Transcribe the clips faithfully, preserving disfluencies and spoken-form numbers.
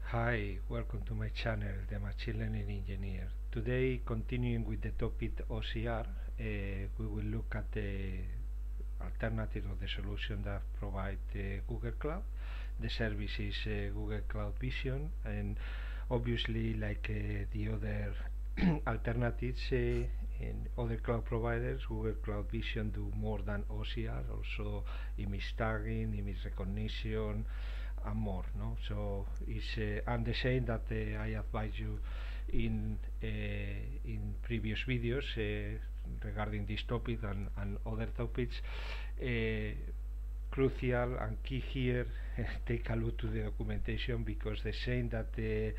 Hi, welcome to my channel, the Machine Learning Engineer. Today, continuing with the topic O C R, uh, we will look at the alternative of the solution that provide uh, Google Cloud. The service is uh, Google Cloud Vision, and obviously, like uh, the other alternatives uh, in other cloud providers, Google Cloud Vision do more than O C R, also image tagging, image recognition, and more. No, so it's uh, I'm the same that uh, I advise you in uh, in previous videos uh, regarding this topic and, and other topics. Uh, Crucial and key here, take a look to the documentation, because the same that the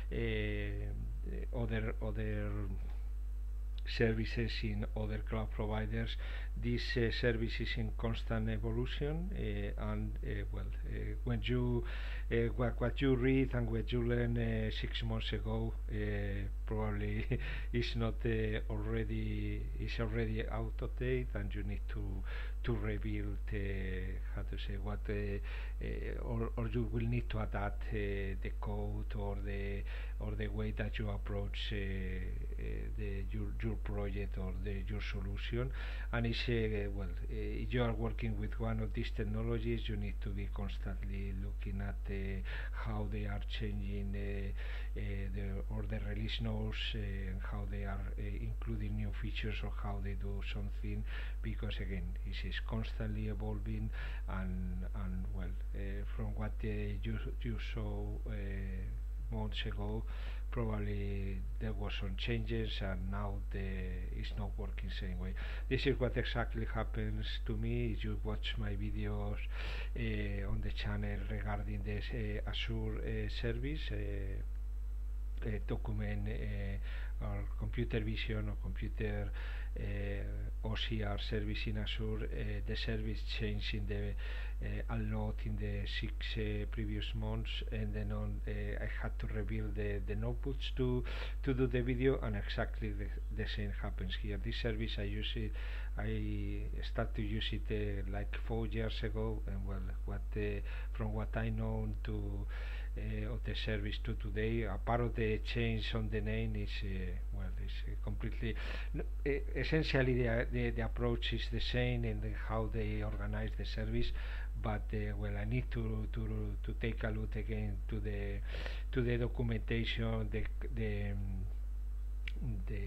uh, other other services in other cloud providers, this uh, service is in constant evolution, uh, and uh, well, uh, when you uh, what, what you read and what you learn uh, six months ago uh, probably is not uh, already is already out of date, and you need to to rebuild uh, how to say what uh, uh, or, or you will need to adapt uh, the code or the or the way that you approach uh, uh, the your, your project or the your solution. And it's uh, well, uh, if you are working with one of these technologies, you need to be constantly looking at uh, how they are changing uh, uh, the or the release notes, uh, and how they are uh, including new features or how they do something, because again, it is constantly evolving. And and well, uh, from what uh, you you saw uh, months ago, probably there was some changes, and now the it's not working same way. This is what exactly happens to me if you watch my videos uh, on the channel regarding this uh, Azure uh, service. Uh, uh, document uh, or computer vision or computer uh, O C R service in Azure. Uh, the service changed in the uh, a lot in the six uh, previous months, and then on uh, I had to rebuild the, the notebooks to to do the video, and exactly the, the same happens here. This service I use it I started to use it uh, like four years ago, and well, what uh, from what I know to uh, of the service to today, a part of the change on the name is uh, well, is uh, completely no, uh, essentially the, uh, the the approach is the same in the how they organize the service. But uh, well, I need to to to take a look again to the to the documentation, the the um, the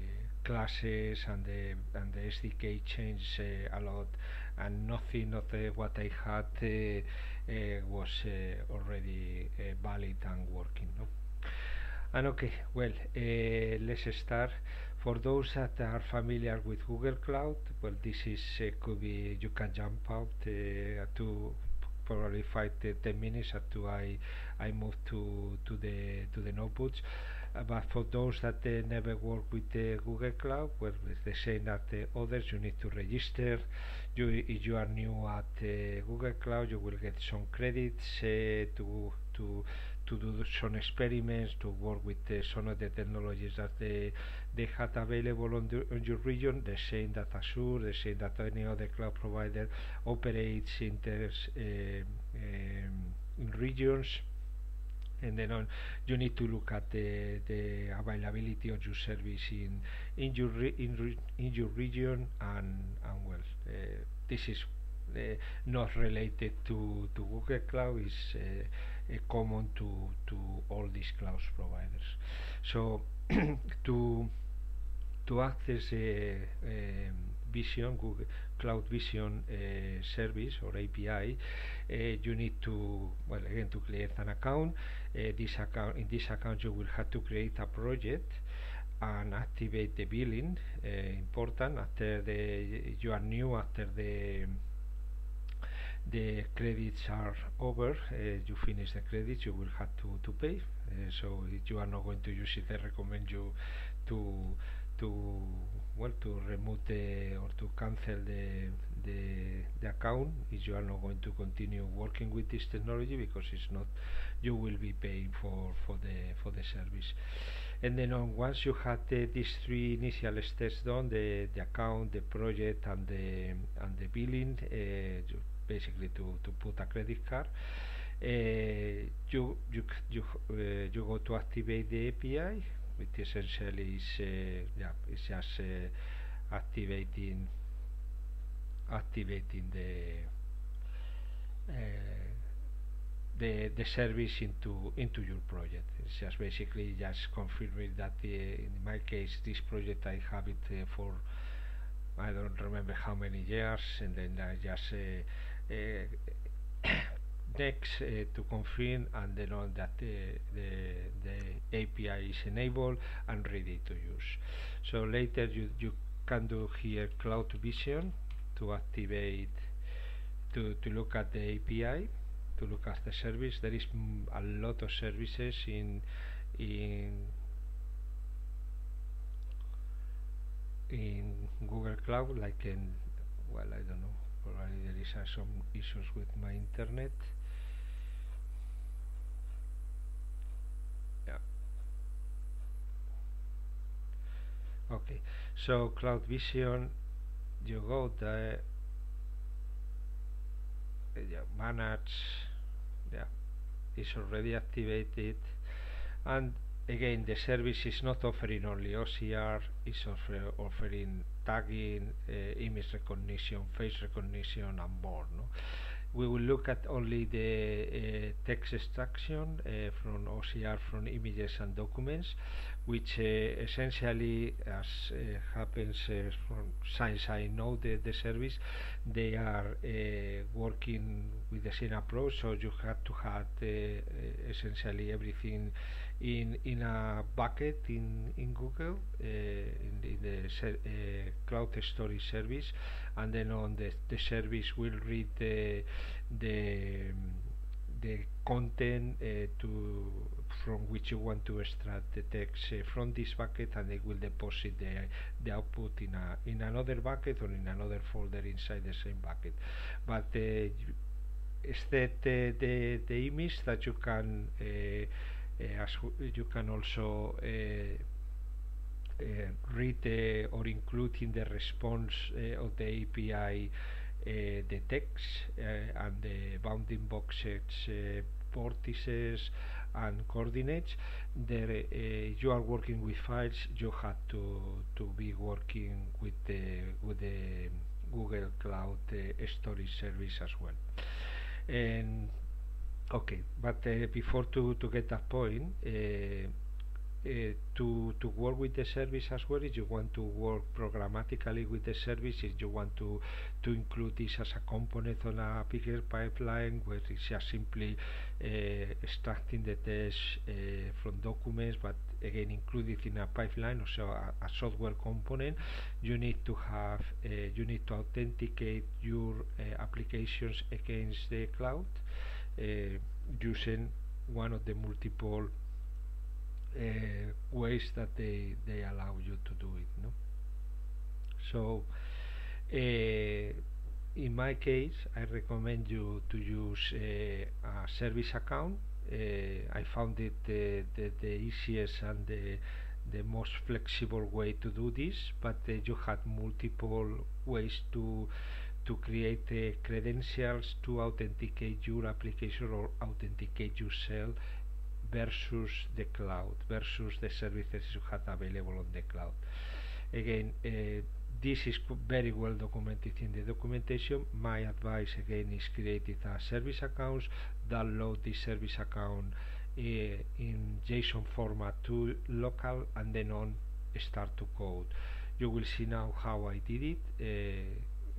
classes and the and the S D K change uh, a lot, and nothing of uh, what I had uh, uh, was uh, already uh, valid and working. No? And okay, well, uh, let's start. For those that are familiar with Google Cloud, well, this is uh, could be you can jump out uh, to probably five to ten minutes after I I move to to the to the notebooks. Uh, but for those that uh, never work with uh, Google Cloud, well, it's the same that uh, others. You need to register. You, if you are new at uh, Google Cloud, you will get some credits uh, to to to do some experiments, to work with uh, some of the technologies that they they had available on, the, on your region. The same that Azure, the same that any other cloud provider operates in, uh, um, in regions. And then on, you need to look at the, the availability of your service in in your re in, re in your region, and and well, uh, this is uh, not related to to Google Cloud. Is uh, uh, common to to all these cloud providers. So to to access a, um, Vision, Google Cloud Vision uh, service or A P I, uh, you need to, well, again, to create an account. Uh, this account in this account you will have to create a project and activate the billing. Uh, important after the you are new, after the the credits are over, uh, you finish the credits, you will have to to pay. Uh, so if you are not going to use it, I recommend you to to well to remove the or to cancel the the the account if you are not going to continue working with this technology, because it's not you will be paying for for the for the service. And then on once you have the, these three initial steps done, the the account, the project, and the and the billing, uh, basically to to put a credit card, Uh, you you you uh, you go to activate the A P I, which essentially is uh, yeah, it's just uh, activating activating the uh, the the service into into your project. It's just basically just confirming that uh, in my case this project I have it uh, for I don't remember how many years, and then I just uh, uh, next uh, to confirm, and then on that uh, the the A P I is enabled and ready to use. So later you you can do here Cloud Vision to activate to to look at the A P I, to look at the service. There is mm, a lot of services in in in Google Cloud, like in, well, I don't know, probably there is uh, some issues with my internet. Yeah. Okay. So Cloud Vision, you go there, uh, yeah, manage, yeah, is already activated, and again the service is not offering only O C R, it's offer, offering tagging, uh, image recognition, face recognition, and more. No? We will look at only the uh, text extraction uh, from O C R from images and documents, which uh, essentially, as uh, happens uh, from since I know the, the service, they are uh, working with the same approach. So you have to have uh, uh, essentially everything in in a bucket in in Google, uh, in, in the ser uh, cloud storage service, and then on the the service will read the the um, the content uh, to from which you want to extract the text uh, from this bucket, and it will deposit the the output in a in another bucket or in another folder inside the same bucket. But uh, instead uh, the the image that you can uh, uh, as you can also uh, uh, read uh, or include in the response uh, of the A P I uh, the text uh, and the bounding boxes, uh, vortices, and coordinates. There, uh, you are working with files. You have to to be working with the with the Google Cloud uh, storage service as well. And okay, but uh, before to to get that point. Uh, uh, to to work with the service as well, if you want to work programmatically with the service, if you want to to include this as a component on a bigger pipeline where it's just simply uh, extracting the text uh, from documents, but again included in a pipeline, or so a, a software component, you need to have uh, you need to authenticate your uh, applications against the cloud uh, using one of the multiple Uh, ways that they they allow you to do it. No, so uh, in my case I recommend you to use uh, a service account. uh, I found it uh, the, the easiest and the the most flexible way to do this, but uh, you have multiple ways to to create uh, credentials to authenticate your application or authenticate yourself versus the cloud, versus the services you have available on the cloud. Again, uh, this is very well documented in the documentation. My advice again is create a service account, download this service account uh, in JSON format to local, and then on start to code. You will see now how I did it. Uh,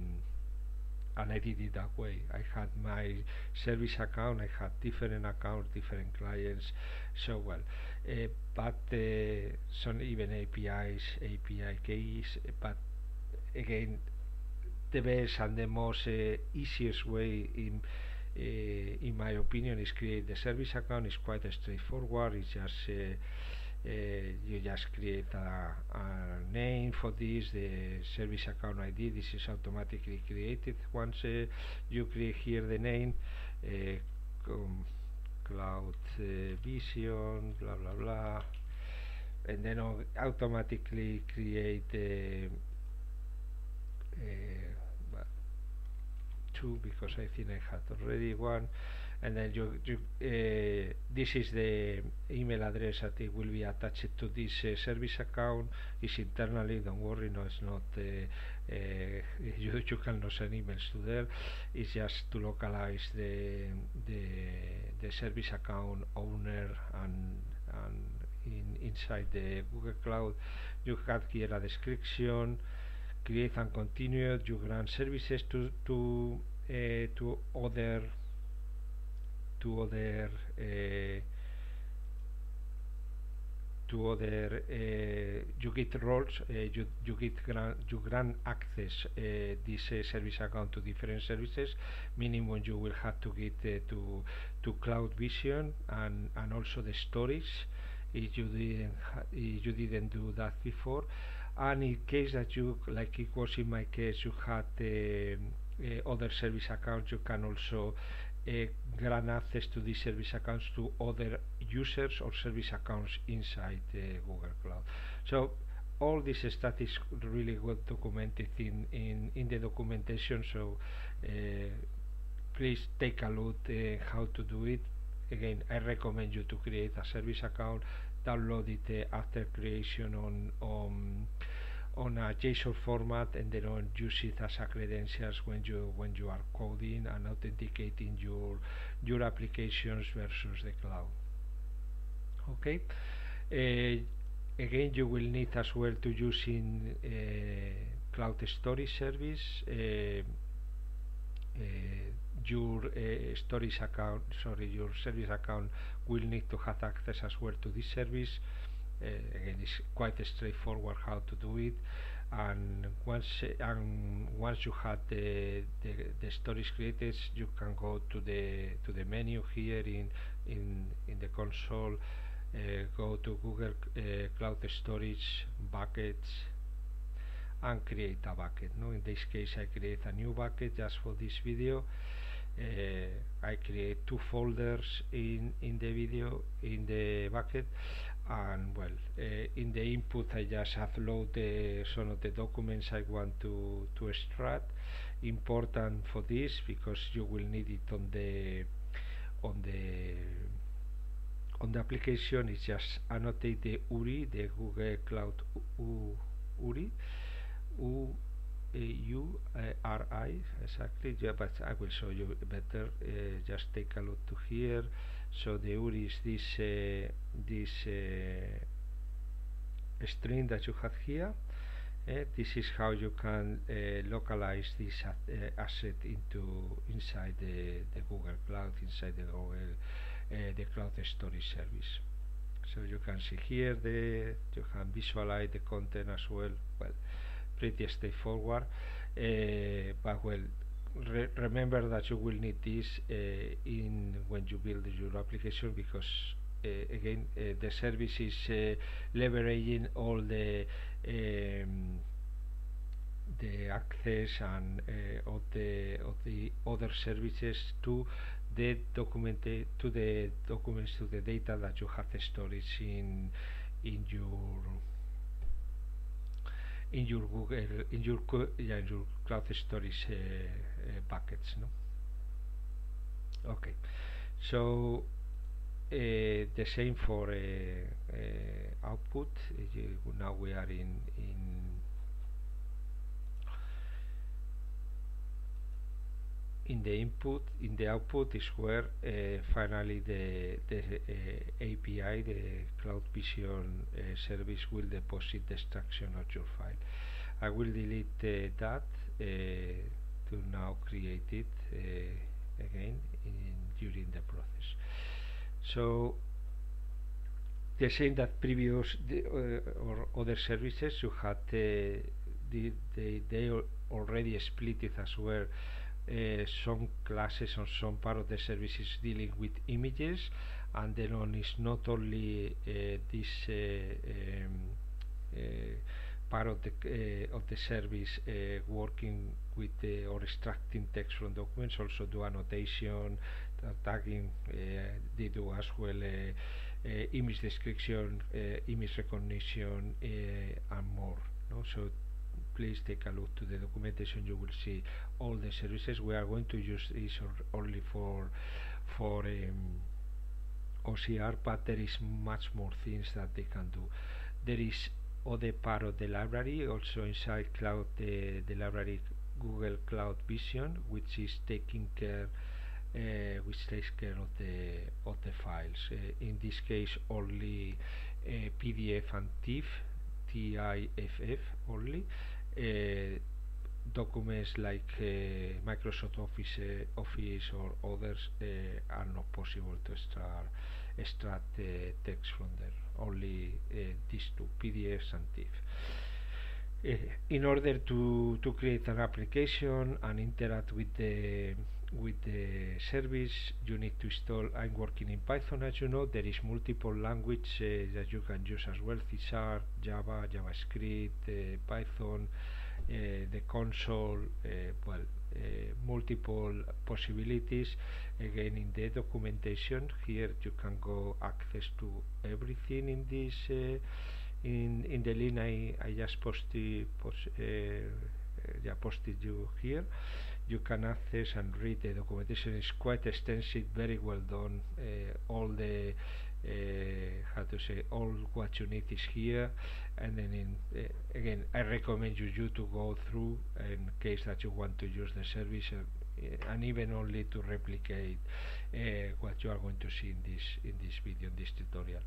and I did it that way. I had my service account, I had different accounts, different clients, so well. Uh, but uh, some even A P Is, A P I keys, but again, the best and the most uh, easiest way in uh, in my opinion is create the service account. It's quite straightforward. It's just uh, Uh, you just create a, a name for this, the service account I D. This is automatically created once uh, you create here the name, uh, Cloud uh, Vision, blah blah blah, and then automatically create uh, uh, two, because I think I had already one, and then you, you uh, this is the email address that it will be attached to this uh, service account. Is internally, don't worry, no, it's not uh, uh, you, you cannot send emails to there. It's just to localize the the the service account owner, and and in inside the Google Cloud you have here a description. Create and continue. You grant services to to uh, to other to other uh, to other uh, you get roles, uh, you, you get grant, you grant access uh, this uh, service account to different services. Minimum you will have to get uh, to to Cloud Vision and and also the storage if you didn't if you didn't do that before. And in case that you, like it was in my case, you had uh, uh, other service accounts, you can also uh, grant access to these service accounts to other users or service accounts inside uh, Google Cloud. So all this stuff is really well documented in, in, in the documentation, so uh, please take a look uh, how to do it. Again, I recommend you to create a service account, download it uh, after creation on, on on a JSON format, and then on use it as a credentials when you when you are coding and authenticating your your applications versus the cloud. Okay. Uh, again, you will need as well to use in uh, cloud storage service. Uh, uh, your uh, storage account, sorry, your service account will need to have access as well to this service. Uh, again, it's quite straightforward how to do it, and once uh, and once you have the, the the storage created, you can go to the to the menu here in in in the console. Uh, go to Google uh, Cloud Storage buckets and create a bucket. No, in this case, I create a new bucket just for this video. Uh, I create two folders in in the video in the bucket, and well, uh, in the input I just upload uh, some of the documents I want to to extract. Important for this because you will need it on the on the on the application. Is just annotate the U R I, the Google Cloud U R I, U U R I exactly. Yeah, but I will show you better. Uh, just take a look to here. So the U R I is this uh, this uh, string that you have here. Uh, this is how you can uh, localize this uh, asset into inside the, the Google Cloud, inside the Google uh, the Cloud Storage Service. So you can see here the you can visualize the content as well. Well, pretty straightforward, uh, but well, re remember that you will need this uh, in when you build your application, because uh, again uh, the service is uh, leveraging all the um, the access and uh, of the of the other services to the document to the documents to the data that you have stored in in your in your Google in your yeah, in your cloud storage uh, uh, buckets. No. Okay, so uh, the same for uh, uh, output. Uh, now we are in in in the input. In the output is where uh, finally the the uh, A P I, the Cloud Vision uh, service, will deposit the extraction of your file. I will delete uh, that uh, to now create it uh, again in, during the process. So the same that previous the, uh, or other services, you had uh, the, they they already split it as well. Uh, some classes or some part of the services dealing with images, and then on is not only uh, this uh, um, uh, part of the uh, of the service uh, working with uh, or extracting text from documents, also do annotation, uh, tagging, uh, they do as well uh, uh, image description, uh, image recognition, uh, and more. No? So please take a look to the documentation. You will see all the services. We are going to use this or only for for um, O C R, but there is much more things that they can do. There is other part of the library also inside cloud, the, the library Google Cloud Vision, which is taking care uh, which takes care of the of the files. Uh, in this case, only uh, P D F and TIFF, T I F F only. Uh, documents like uh, Microsoft Office, uh, Office or others uh, are not possible to extract, extract uh, text from there. Only uh, these two, P D Fs and TIFF. Uh, in order to to create an application and interact with the with the service, you need to install. I'm working in Python, as you know. There is multiple language uh, that you can use as well: C Sharp, Java, JavaScript, uh, Python. Uh, the console, uh, well, uh, multiple possibilities. Again, in the documentation here you can go access to everything in this uh, in in the link I, I just posted post, uh, uh, yeah, posted you here. You can access and read the documentation. Is quite extensive, very well done. Uh, all the uh, how to say, all what you need is here. And then in, uh, again, I recommend you, you to go through in case that you want to use the service, uh, and even only to replicate uh, what you are going to see in this in this video, in this tutorial.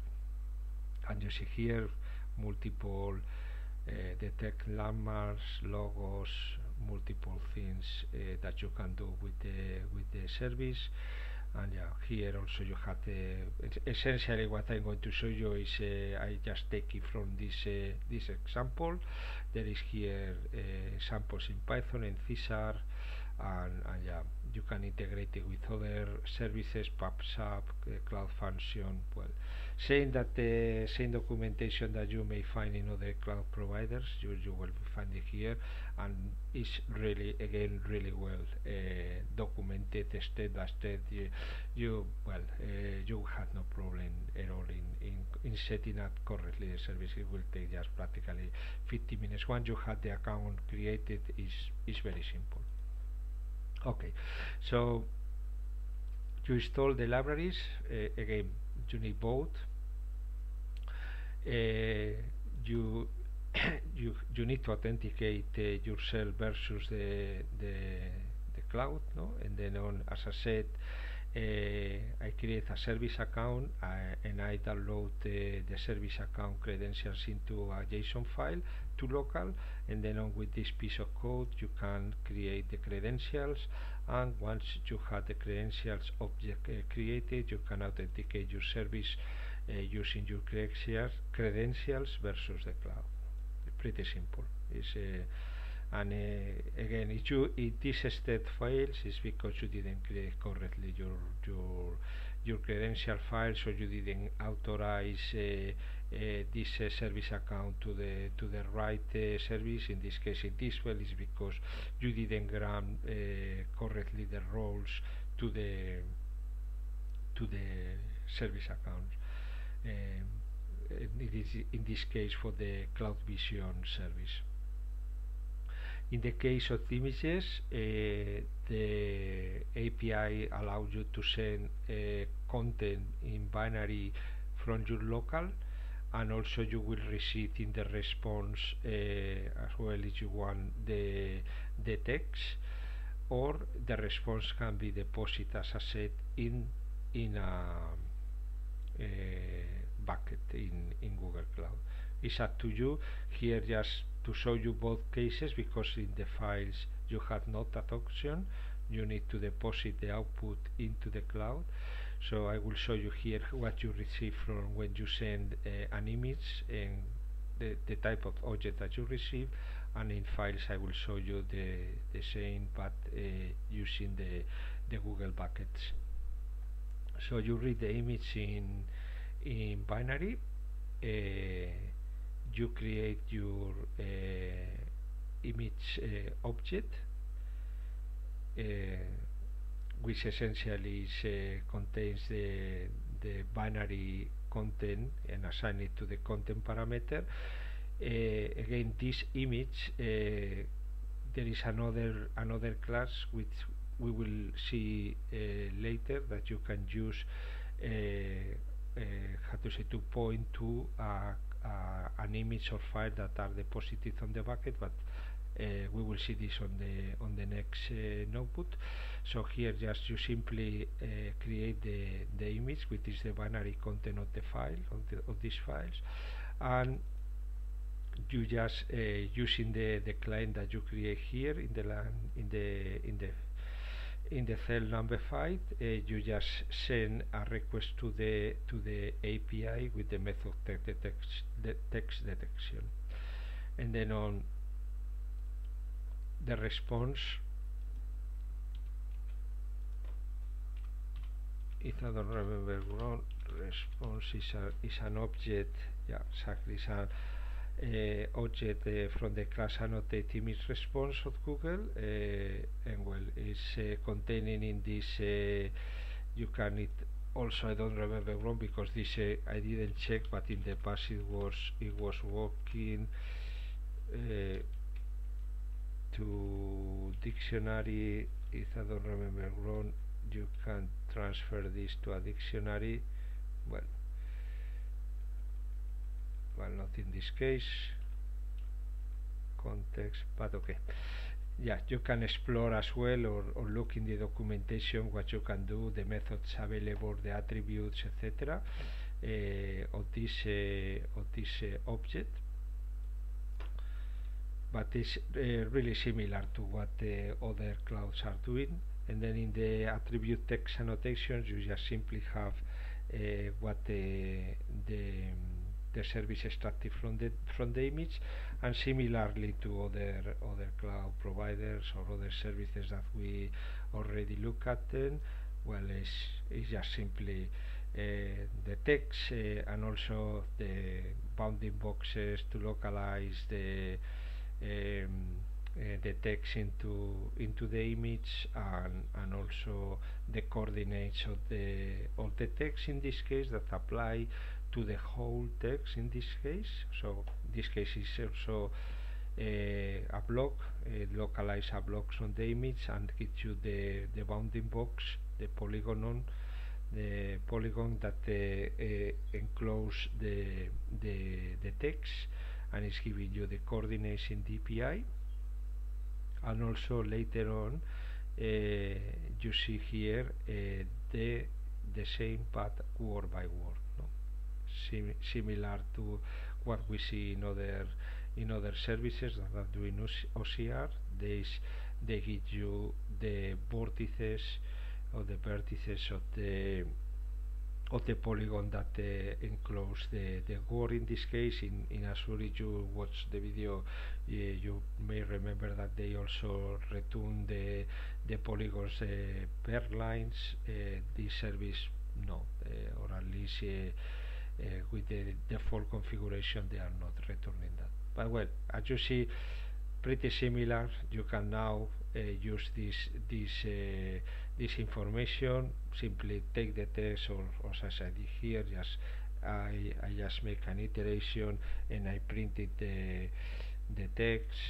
And you see here multiple uh, detect landmarks, logos, multiple things uh, that you can do with the with the service. And yeah, here also you have the essentially what I'm going to show you is uh, I just take it from this uh, this example. There is here uh, examples in Python and C Sharp, and, and yeah, you can integrate it with other services, PubSub, uh, Cloud Function. Well, saying that the same documentation that you may find in other cloud providers, you you will find it here, and it's really, again, really well uh, documented step by step. You, you well, uh, you have no problem at all in, in in setting up correctly the service. It will take just practically fifty minutes. Once you have the account created, is is very simple. Okay, so you install the libraries. Uh, again, you need both. Uh, you you you need to authenticate uh, yourself versus the the the cloud, no? And then on, as I said, uh, I create a service account uh, and I download uh, the service account credentials into a JSON file to local, and then on with this piece of code you can create the credentials, and once you have the credentials object uh, created, you can authenticate your service uh, using your credentials credentials versus the cloud. Pretty simple. It's, uh, and uh, again, if you if this step fails, it's because you didn't create correctly your your your credential file, so you didn't authorize uh, uh, this uh, service account to the to the right uh, service. In this case, in this well, is because you didn't grant uh, correctly the roles to the to the service account. Um, it is in this case for the Cloud Vision service. In the case of images, uh, the A P I allows you to send uh, content in binary from your local, and also you will receive in the response uh, as well if you want the the text, or the response can be deposited, as I said, in in a uh, bucket in, in Google Cloud. It's up to you. Here just to show you both cases, because in the files you have not that option. You need to deposit the output into the cloud. So I will show you here what you receive from when you send uh, an image and the, the type of object that you receive, and in files I will show you the, the same, but uh, using the, the Google buckets. So you read the image in in binary, uh, you create your uh, image uh, object, uh, which essentially is, uh, contains the, the binary content and assign it to the content parameter. Uh, again, this image, uh, there is another another class which we will see uh, later that you can use uh, uh, how to say to point to a, a, an image or file that are deposited on the bucket, but uh, we will see this on the on the next uh, notebook. So here just you simply uh, create the the image, which is the binary content of the file of, the, of these files, and you just uh, using the the client that you create here in the line in the in the in the cell number five, uh, you just send a request to the to the A P I with the method text, text, de text detection, and then on the response, if I don't remember wrong, response is a is an object. Yeah, exactly. It's an uh, object uh, from the class annotate image response of Google, uh, and well, it's uh, containing in this. Uh, you can it also. I don't remember wrong because this uh, I didn't check, but in the past it was it was working uh, to dictionary. If I don't remember wrong, you can transfer this to a dictionary. Well. Well, not in this case, context, but okay. Yeah, you can explore as well, or, or look in the documentation what you can do, the methods available, the attributes, et cetera uh, of this uh, of this uh, object. But it's uh, really similar to what the other clouds are doing. And then in the attribute text annotations, you just simply have uh, what the the the service extracted from the from the image, and similarly to other other cloud providers or other services that we already look at them, well, it's, it's just simply uh, the text uh, and also the bounding boxes to localize the um, uh, the text into into the image, and and also the coordinates of the of the text in this case that apply to the whole text in this case. So this case is also uh, a block, uh, localize a blocks on the image and gives you the the bounding box, the polygon on the polygon that uh, uh, enclose the the the text, and it's giving you the coordinates in D P I. And also later on uh, you see here uh, the the same but word by word, no? Sim similar to what we see in other in other services that are doing O C R. They they give you the vertices or the vertices of the of the polygon that uh, enclose the the word. In this case, in in Azure, if you watch the video, uh, you may remember that they also return the the polygons uh, per lines. Uh, this service no, uh, or at least uh, uh, with the default configuration they are not returning that. But well, as you see, pretty similar. You can now uh, use this this uh, this information. Simply take the text, or, or as I did here, just I I just make an iteration and I printed the the text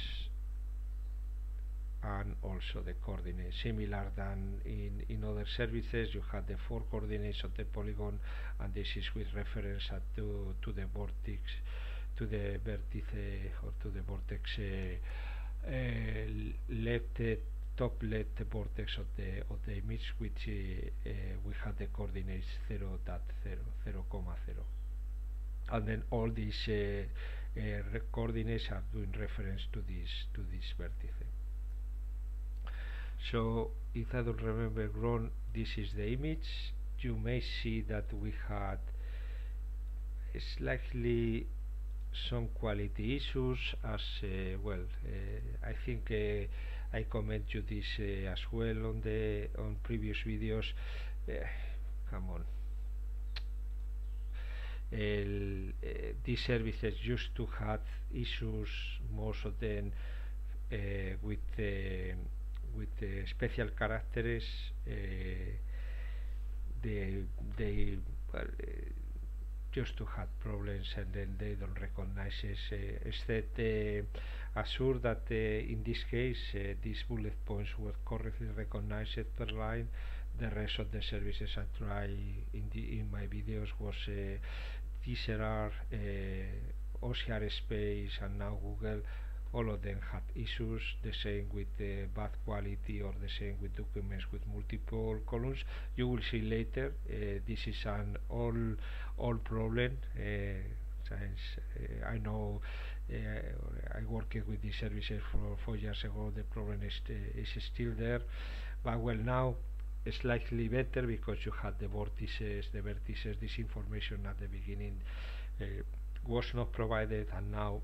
and also the coordinates. Similar than in in other services, you have the four coordinates of the polygon, and this is with reference to to the vortex, to the vertice or to the vortex uh, uh, left uh, top left vortex of the of the image, which uh, uh, we have the coordinates zero dot zero, zero comma zero, and then all these uh, uh, coordinates are doing reference to this to this vertice. So if I don't remember wrong, this is the image. You may see that we had slightly some quality issues, as uh, well. Uh, I think uh, I comment you this uh, as well on the on previous videos. Uh, come on. El, uh, these services used to have issues, most of them uh, with uh, with uh, special characters. Uh, they they well, uh, just to have problems and then they don't recognize it. Uh, instead, uh, assure that uh, in this case uh, these bullet points were correctly recognized per line. The rest of the services I try in the in my videos was uh, T S R, uh, O C R Space, and now Google. All of them had issues, the same with uh, bad quality or the same with documents with multiple columns. You will see later, uh, this is an all all problem. Uh, since uh, I know uh, I worked with these services for four years ago, the problem is, uh, is still there. But well, now it's slightly better because you had the vortices, the vertices, this information at the beginning uh, was not provided, and now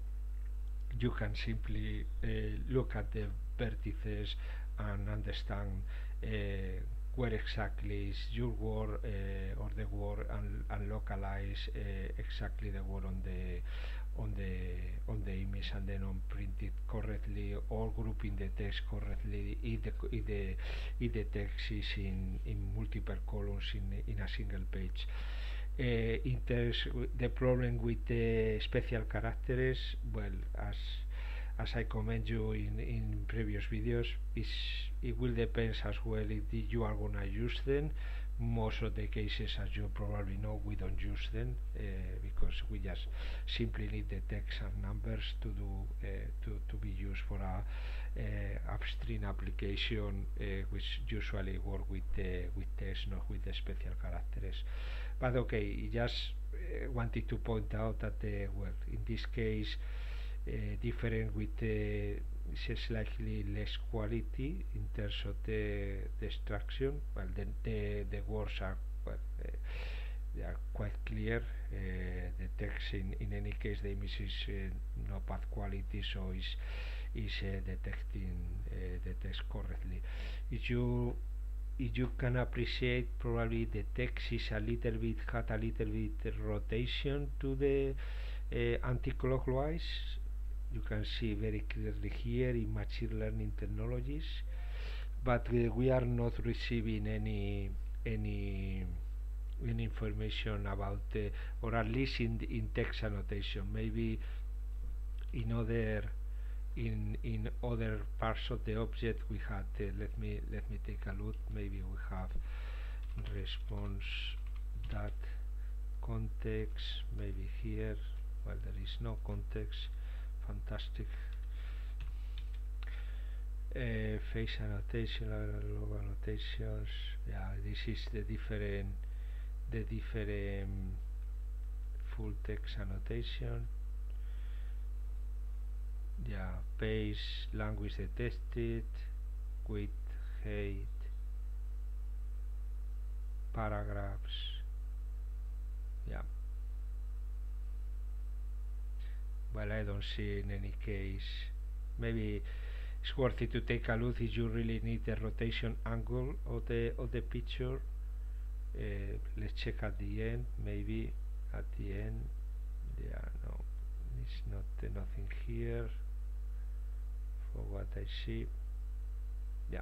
you can simply uh, look at the vertices and understand uh, where exactly is your word uh, or the word, and, and localize uh, exactly the word on the on the on the image, and then on print it correctly or grouping the text correctly if the if the, if the text is in, in multiple columns in in a single page. Uh, in terms the problem with the special characters, well, as as I comment you in in previous videos, is it will depend as well if you are gonna use them. Most of the cases, as you probably know, we don't use them uh, because we just simply need the text and numbers to do uh, to to be used for a uh, upstream application, uh, which usually work with uh, with text, not with the special characters. But okay, just uh, wanted to point out that uh, well, in this case, uh, different with uh, slightly less quality in terms of the, the extraction. Well, the, the, the words are well, uh, they are quite clear. Uh, the text, in, in any case, the image is uh, not bad quality, so is is uh, detecting uh, the text correctly. If you if you can appreciate, probably the text is a little bit had a little bit rotation to the uh, anti-clockwise. You can see very clearly here in machine learning technologies, but uh, we are not receiving any any any information about uh, or at least in in text annotation. Maybe in other in in other parts of the object we had uh, let me let me take a look. Maybe we have response that context, maybe here. Well, there is no context. Fantastic. Uh, face annotation, logo annotations. Yeah, this is the different the different full text annotation. Yeah, pace, language detected, width, height, paragraphs. Yeah. Well, I don't see in any case. Maybe it's worth it to take a look if you really need the rotation angle of the of the picture. Uh, let's check at the end. Maybe at the end. Yeah, no, it's not uh, nothing here. For what I see. Yeah.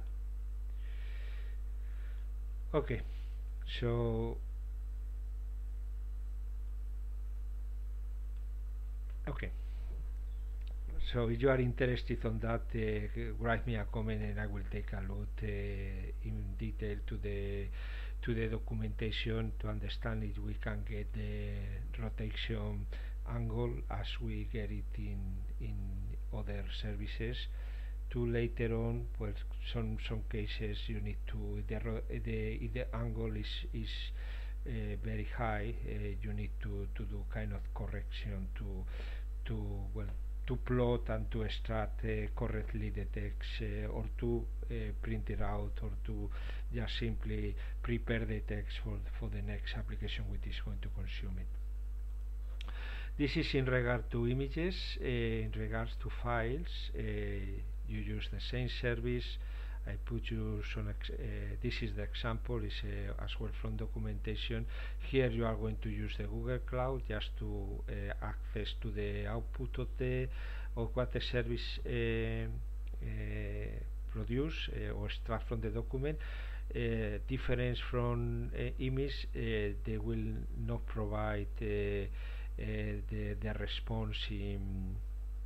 Okay. So. Okay. So if you are interested on that, uh, write me a comment and I will take a look uh, in detail to the to the documentation to understand if we can get the rotation angle as we get it in in other services. To later on, well, some some cases you need to the the if the angle is is uh, very high, uh, you need to to do kind of correction to to well to plot and to extract uh, correctly the text, uh, or to uh, print it out, or to just simply prepare the text for for the next application which is going to consume it. This is in regard to images. Uh, in regards to files, uh, you use the same service. I put you some ex uh, this is the example, is uh, as well from documentation. Here you are going to use the Google Cloud just to uh, access to the output of the of what the service uh, uh, produce uh, or extract from the document. uh, difference from uh, image, uh, they will not provide uh, uh, the, the response in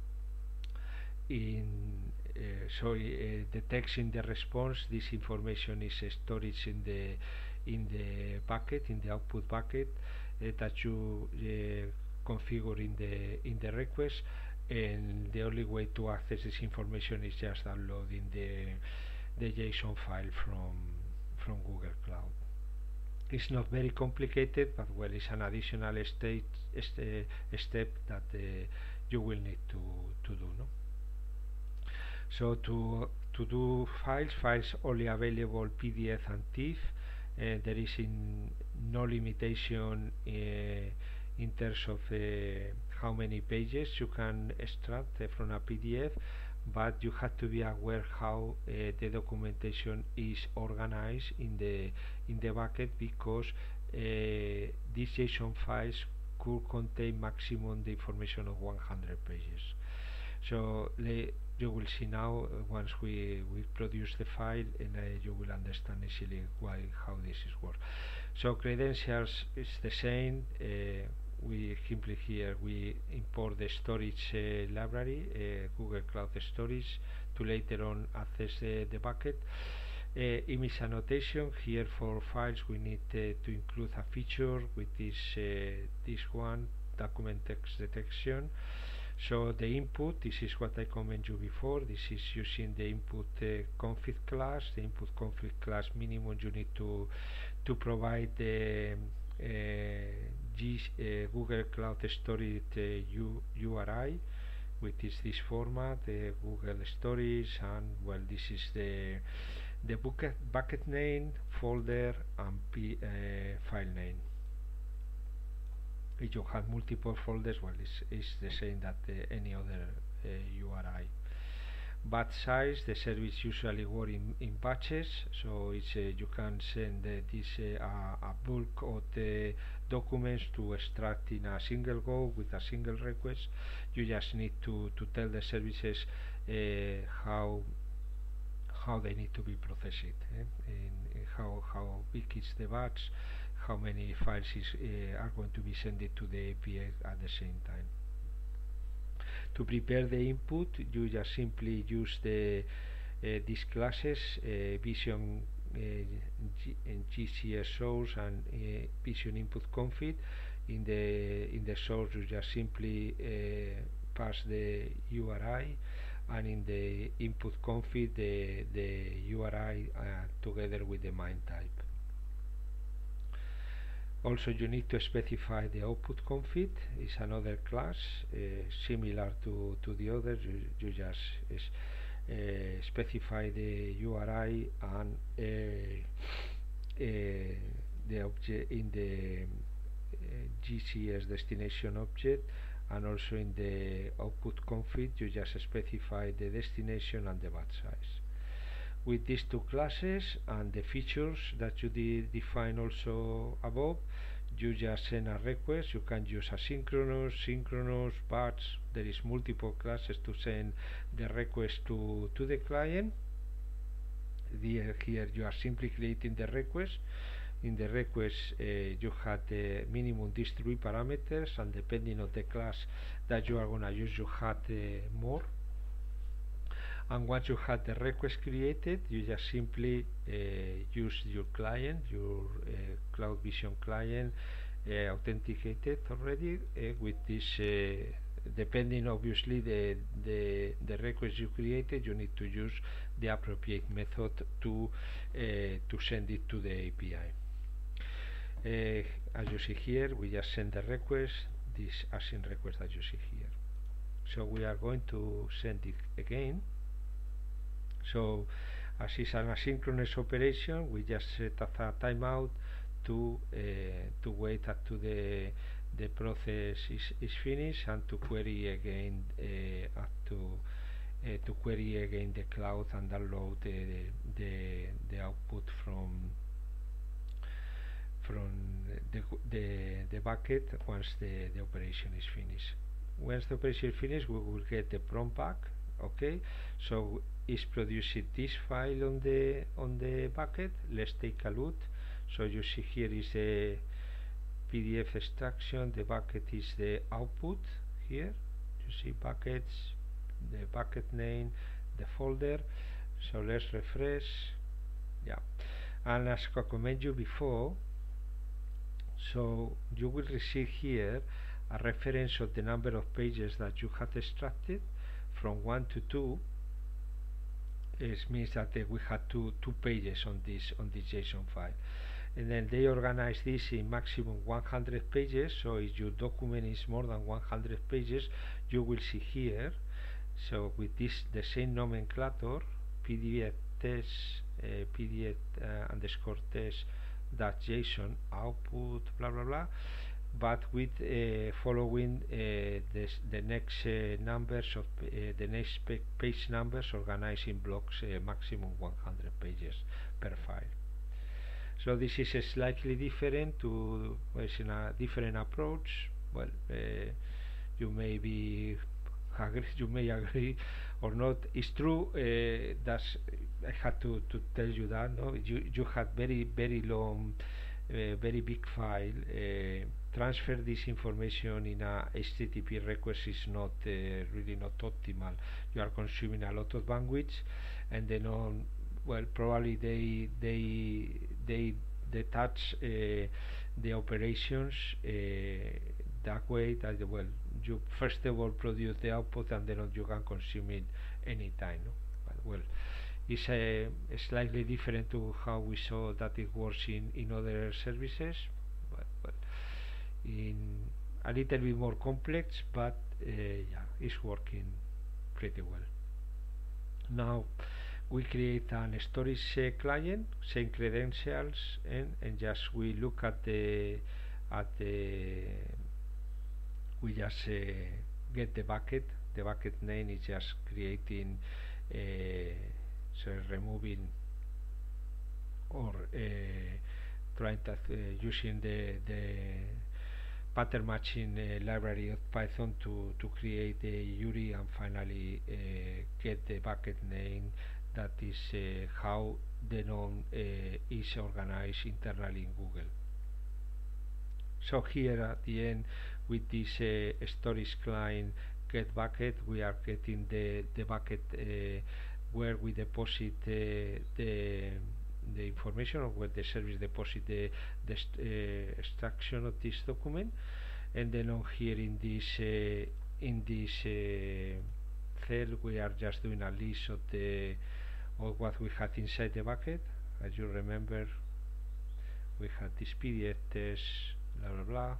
in uh, sorry uh, the text in the response. This information is uh, stored in the in the bucket, in the output bucket uh, that you uh, configure in the in the request, and the only way to access this information is just downloading the the JSON file from from Google Cloud. It's not very complicated, but well, it's an additional state, st step that uh, you will need to to do. No? So to to do files, files only available P D F and T I F. Uh, there is in no limitation uh, in terms of uh, how many pages you can extract uh, from a P D F, but you have to be aware how uh, the documentation is organized in the in the bucket, because uh, these JSON files could contain maximum the information of one hundred pages. So you will see now uh, once we we produce the file, and uh, you will understand easily why how this is work. So credentials is the same. Uh, we simply here we import the storage uh, library, uh, Google Cloud Storage, to later on access uh, the bucket. Uh, image annotation here for files we need uh, to include a feature with this uh, this one, document text detection. So the input, this is what I commented you before. This is using the input uh, config class. The input config class minimum you need to to provide the uh, G, uh, Google Cloud Storage uh, U, URI, which is this format, the Google Storage, and well, this is the the bucket bucket name, folder, and P, uh, file name. If you have multiple folders, well, it's, it's the same that uh, any other uh, U R I. Batch size, the service usually work in, in batches, so it's uh, you can send uh, this uh, a, a bulk of the documents to extract in a single go with a single request. You just need to to tell the services uh, how how they need to be processed, eh? in, in how how big is the batch, how many files is, uh, are going to be sent to the A P I at the same time. To prepare the input, you just simply use the uh, these classes, uh, Vision uh, G and G C S source and uh, Vision input config. In the in the source, you just simply uh, pass the U R I, and in the input config the the U R I uh, together with the MIME type. Also, you need to specify the output config. It's another class uh, similar to to the others. You, you just uh, specify the U R I and uh, uh, the object in the uh, G C S destination object, and also in the output config you just specify the destination and the batch size. With these two classes and the features that you de define also above, you just send a request. You can use asynchronous, synchronous, batch. There is multiple classes to send the request to to the client. The, here you are simply creating the request. In the request uh, you have the minimum these three parameters, and depending on the class that you are going to use, you have uh, more. And once you have the request created, you just simply uh, use your client, your uh, Cloud Vision client, uh, authenticated already uh, with this. Uh, depending, obviously, the the the request you created, you need to use the appropriate method to uh, to send it to the A P I. Uh, as you see here, we just send the request, this async request that you see here. So we are going to send it again. So, as it's an asynchronous operation, we just set up a timeout to uh, to wait up to the the process is, is finished, and to query again uh, up to uh, to query again the cloud and download the the the output from from the the the bucket once the the operation is finished. Once the operation is finished, we will get the prompt back. Okay, so it's producing this file on the on the bucket. Let's take a look. So you see here is a P D F extraction. The bucket is the output here. You see buckets, the bucket name, the folder. So let's refresh. Yeah, and as I commented you before, so you will receive here a reference of the number of pages that you have extracted from one to two. It means that uh, we had two two pages on this on this JSON file, and then they organize this in maximum one hundred pages. So if your document is more than one hundred pages, you will see here. So with this the same nomenclature, P D F test, uh, P D F uh, underscore test dot JSON output blah blah blah, but with uh, following uh, this, the next uh, numbers of uh, the next page numbers organized in blocks, uh, maximum one hundred pages per file. So this is uh, slightly different to well, it's in a different approach. Well, uh, you may be agree, you may agree or not. It's true uh, that I had to, to tell you that no, you you had very very long, uh, very big file. Uh, transfer this information in a H T T P request is not uh, really not optimal. You are consuming a lot of bandwidth, and then on well probably they they they detach uh, the operations uh, that way that well you first of all produce the output and then you can consume it anytime. No? But well, it's a, a slightly different to how we saw that it works in in other services. But well, in a little bit more complex, but uh, yeah, it's working pretty well. Now we create an storage uh, client, same credentials, and, and just we look at the at the we just uh, get the bucket. The bucket name is just creating, uh, so removing or uh, trying to uh, using the the pattern matching uh, library of Python to to create the U R I and finally uh, get the bucket name. That is uh, how the node uh, is organized internally in Google. So here at the end, with this uh, storage client get bucket, we are getting the the bucket uh, where we deposit uh, the the information, or where the service deposit the the uh, extraction of this document, and then on here in this uh, in this uh, cell we are just doing a list of the of what we had inside the bucket. As you remember, we had this P D F test blah blah blah.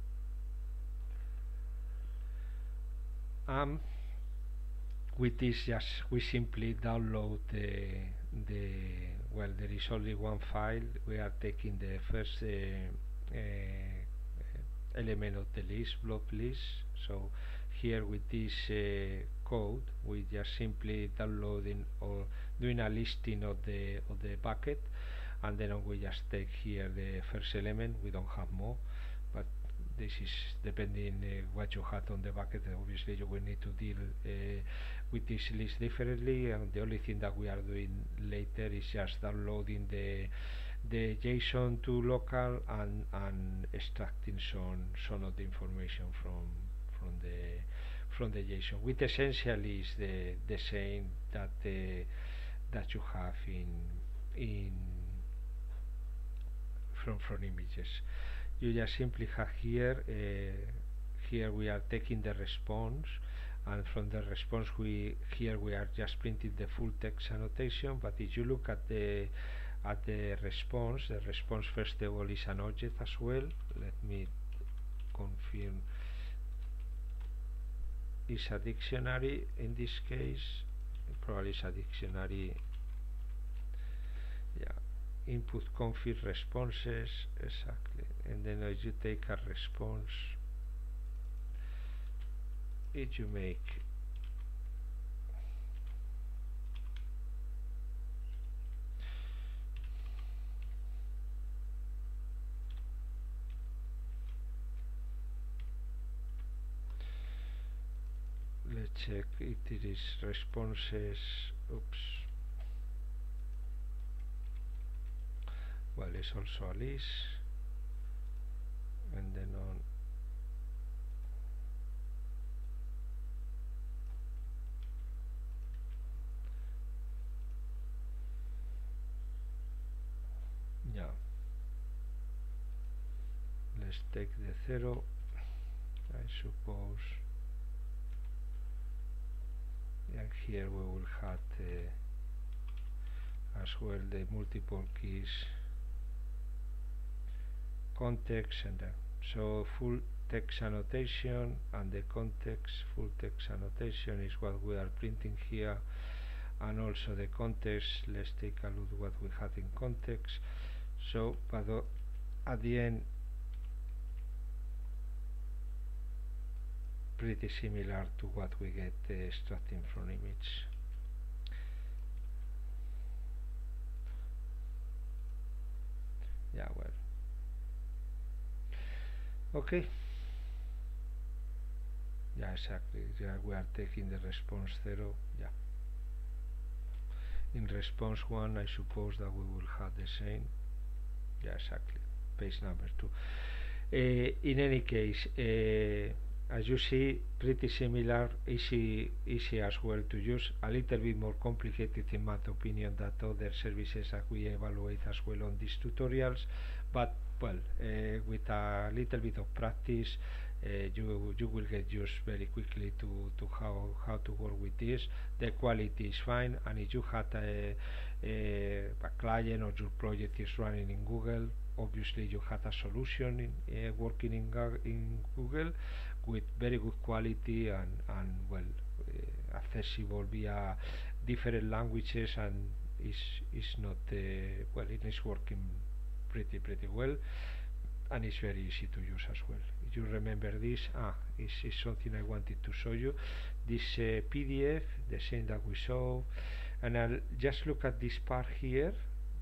Um, with this, just we simply download the the well, there is only one file. We are taking the first uh, uh, element of the list, block list. So here with this uh, code, we just simply downloading or doing a listing of the of the bucket, and then we just take here the first element. We don't have more, but this is depending uh, what you had on the bucket. Obviously you will need to deal uh, with this list differently, and the only thing that we are doing later is just downloading the the JSON to local and and extracting some some of the information from from the from the JSON, which essentially is the the same that uh, that you have in in from from images. You just simply have here uh, here we are taking the response, and from the response we here we are just printing the full text annotation. But if you look at the at the response, the response first of all is an object as well. Let me confirm. It's a dictionary in this case. Probably it's a dictionary. Yeah. Input config responses, exactly, and then as you take a response, if you make let's let's check if it is responses. Oops. Well, it's also Alice, and then on yeah, let's take the zero, I suppose, and here we will have uh, as well the multiple keys context, and uh, so full text annotation, and the context full text annotation is what we are printing here, and also the context. Let's take a look what we have in context. So but uh, at the end pretty similar to what we get uh, extracting from image. Yeah, well, okay, yeah, exactly, yeah, we are taking the response zero. Yeah, in response one I suppose that we will have the same. Yeah, exactly, page number two. Uh, in any case, uh, as you see, pretty similar, easy easy as well to use, a little bit more complicated in my opinion than other services that we evaluate as well on these tutorials, but well, uh, with a little bit of practice uh, you you will get used very quickly to, to how, how to work with this. The quality is fine, and if you had a, a, a client or your project is running in Google, obviously you had a solution in, uh, working in, in Google with very good quality and, and well uh, accessible via different languages, and is is not uh, well, it is working pretty pretty well, and it's very easy to use as well. If you remember this, ah, is is something I wanted to show you. This uh, P D F, the same that we saw, and I'll just look at this part here.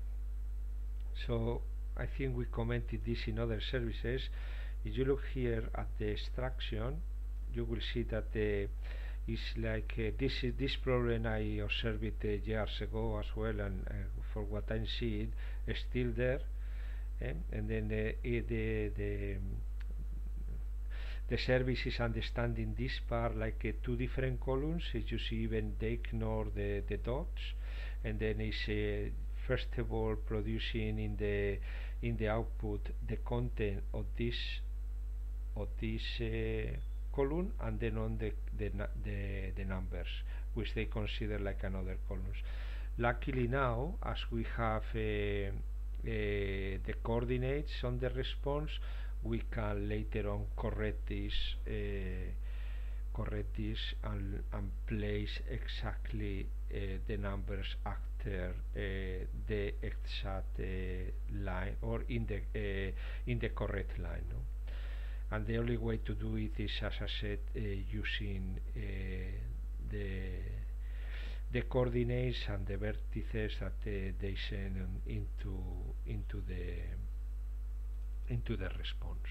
So I think we commented this in other services. If you look here at the extraction, you will see that uh, it's like uh, this is this problem I observed it uh, years ago as well, and uh, for what I'm seeing, is still there. Eh? And then uh, the the the service is understanding this part like uh, two different columns. As you see, even they ignore the the dots, and then it's uh, first of all producing in the in the output the content of this of this uh, column, and then on the the, the the numbers, which they consider like another columns. Luckily now, as we have uh, uh, the coordinates on the response, we can later on correct this uh, correct this and, and place exactly uh, the numbers after uh, the exact uh, line, or in the uh, in the correct line, no? And the only way to do it is, as I said, uh, using uh, the the coordinates and the vertices that uh, they send into into the into the response.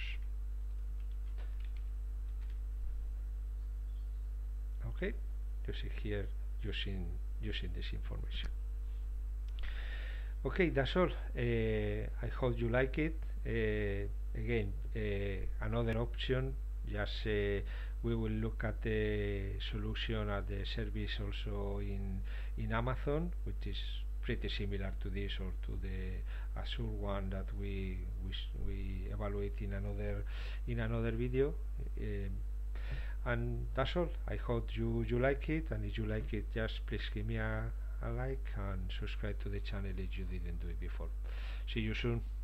Okay, you see here using using this information. Okay, that's all. uh, I hope you like it. Uh, again, uh, another option, just uh, we will look at the solution at the service also in in Amazon, which is pretty similar to this, or to the Azure one that we we, we evaluate in another in another video. Um, and that's all. I hope you you like it, and if you like it, just please give me a, a like and subscribe to the channel if you didn't do it before. See you soon.